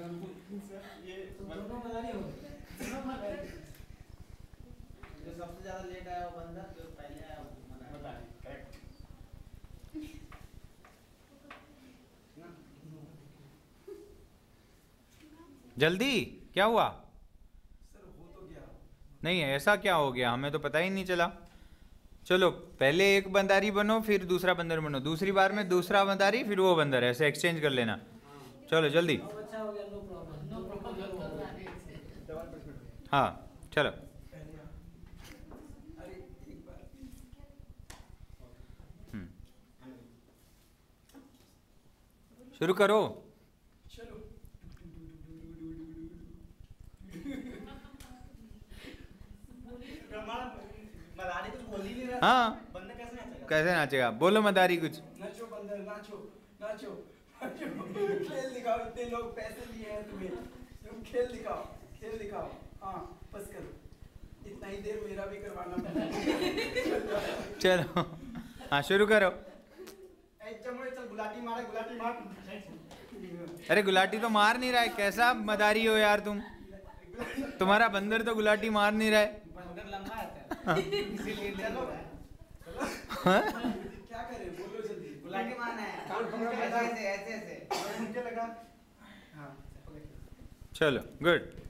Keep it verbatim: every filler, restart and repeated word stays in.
ये दोनों मदारी हो गए। जो सबसे ज्यादा लेट आया वो बंदा, जो पहले आया वो मदारी। करेक्ट। जल्दी क्या हुआ? सर हो तो गया। नहीं ऐसा क्या हो गया, हमें तो पता ही नहीं चला। चलो पहले एक बंदारी बनो, फिर दूसरा बंदर बनो, दूसरी बार में दूसरा बंदारी, फिर वो बंदर, ऐसे एक्सचेंज कर लेना। चलो जल्दी। अच्छा हो गया, नो प्रॉब्लम, नो प्रॉब्लम। हाँ चलो अरे एक बार शुरू करो। चलो। मदारी कुछ बोल ही नहीं रहा। हाँ बंदा कैसे नाचेगा? कैसे नाचेगा, बोलो मदारी कुछ। नाचो बंदर, नाचो नाचो नाचो। खेल दिखाओ, इतने लोग पैसे दिए हैं तुम्हें, तुम खेल दिखाओ, खेल दिखाओ। हाँ बस करो, इतना ही देर मेरा भी करवाना पड़ेगा। चलो हाँ शुरू करो। चल गुलाटी मारे, गुलाटी मार। अरे गुलाटी तो मार नहीं रहा है, कैसा मदारी हो यार तुम, तुम्हारा बंदर तो गुलाटी मार नहीं रहा है। बंदर लंबा आता है इसीलिए चलो क्या करें, बोलो जल्दी। गुलाटी मारना है, ऐसे ऐसे ऐसे ऐसे मुझे लगा। हाँ चलो गुड।